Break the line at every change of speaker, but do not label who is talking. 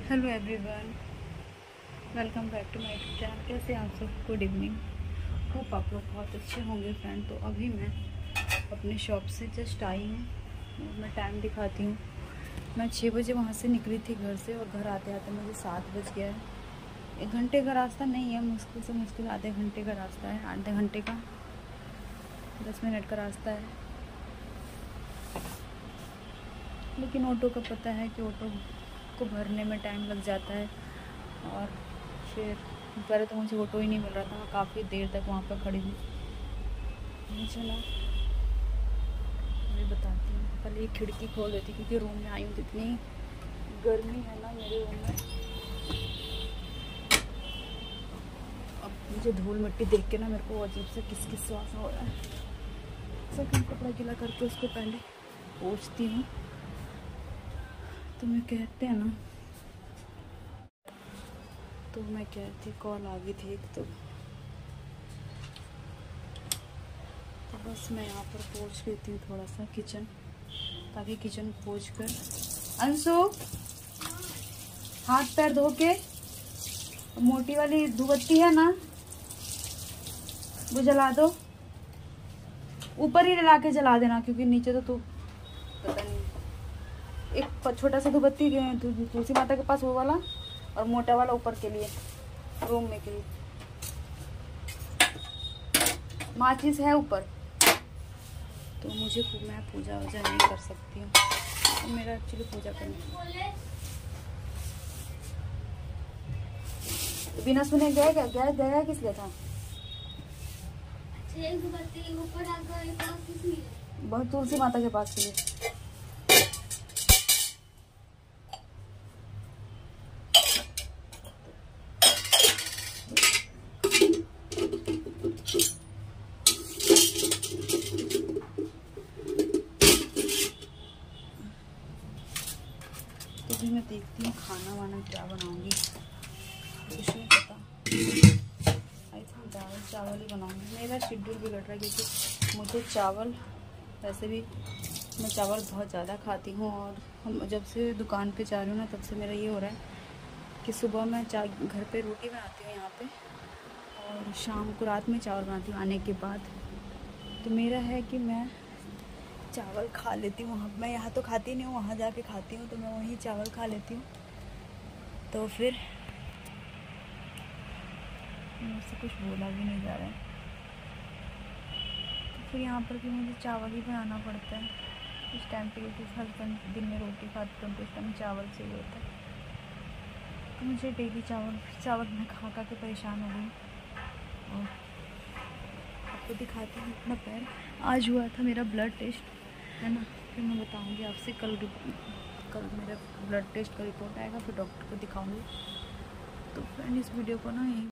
Hello everyone, welcome back to my YouTube channel. कैसे आप सब? Good evening. होप आप लोग बहुत अच्छे होंगे फ्रेंड। तो अभी मैं अपने शॉप से जस्ट आई हूँ। मैं टाइम दिखाती हूँ। मैं 6 बजे वहाँ से निकली थी घर से और घर आते आते मुझे 7 बज गया है। 1 घंटे का रास्ता नहीं है, मुश्किल से मुश्किल आधे घंटे का रास्ता है। आधे घंटे का 10 मिनट का रास्ता है। लेकिन ऑटो का पता है कि ऑटो को भरने में टाइम लग जाता है। और फिर पहले तो मुझे ऑटो ही नहीं मिल रहा था। मैं काफ़ी देर तक वहाँ पर खड़ी थी। चला मैं बताती हूँ। पहले ये खिड़की खोल देती क्योंकि रूम में आई हूँ तो इतनी गर्मी है ना मेरे रूम में। अब मुझे धूल मिट्टी देख के ना मेरे को अजीब से किस किस श्वास हो रहा है। सेकंड कपड़ा गीला करके उसको पहले पोंछती हूँ। तो मैं कहते हैं ना, तो मैं कहती कॉल आ गई थी एक तो बस मैं यहाँ पर पोंछ लेती हूँ थोड़ा सा किचन, ताकि किचन पोंछ कर अंशु हाथ पैर धो के मोटी वाली धूपबत्ती है ना वो जला दो। ऊपर ही ला के जला देना क्योंकि नीचे तो तू पता नहीं। एक छोटा सा धूपबत्ती तुलसी माता के पास वो वाला और मोटा वाला ऊपर के लिए रूम में के लिए। माचिस है ऊपर तो मुझे मैं पूजा वूजा नहीं कर सकती हूँ। तो मेरा एक्चुअली पूजा करना बिना सुने गया क्या? गया किस लिए था? बहुत तुलसी माता के पास के लिए। तो भी मैं देखती हूँ खाना वाना क्या बनाऊंगी, कुछ नहीं पता। आई थिंक दाल चावल ही बनाऊंगी। मेरा शेड्यूल बिगड़ रहा है क्योंकि मुझे चावल, वैसे भी मैं चावल बहुत ज़्यादा खाती हूँ। और हम जब से दुकान पे जा रही हूँ ना तब से मेरा ये हो रहा है कि सुबह मैं घर पे रोटी बनाती हूँ यहाँ पे, और शाम को रात में चावल बनाती हूँ आने के बाद। तो मेरा है कि मैं चावल खा लेती हूँ वहाँ। मैं यहाँ तो खाती नहीं हूँ, वहाँ जाके खाती हूँ। तो मैं वहीं चावल खा लेती हूँ। तो फिर मुझसे कुछ बोला भी नहीं जा रहा है। तो फिर यहाँ पर भी मुझे चावल ही बनाना पड़ता है इस टाइम पे, क्योंकि हस्बैंड दिन में रोटी खाते हैं तो इस टाइम चावल चाहिए होता है। तो मुझे डेली चावल मैं खा के परेशान हो गई। और आपको दिखाती हूँ अपना पैर। आज हुआ था मेरा ब्लड टेस्ट, है ना। फिर मैं बताऊंगी आपसे। कल मेरा ब्लड टेस्ट का रिपोर्ट आएगा, फिर डॉक्टर को दिखाऊंगी। तो फ्रेंड इस वीडियो को ना यहीं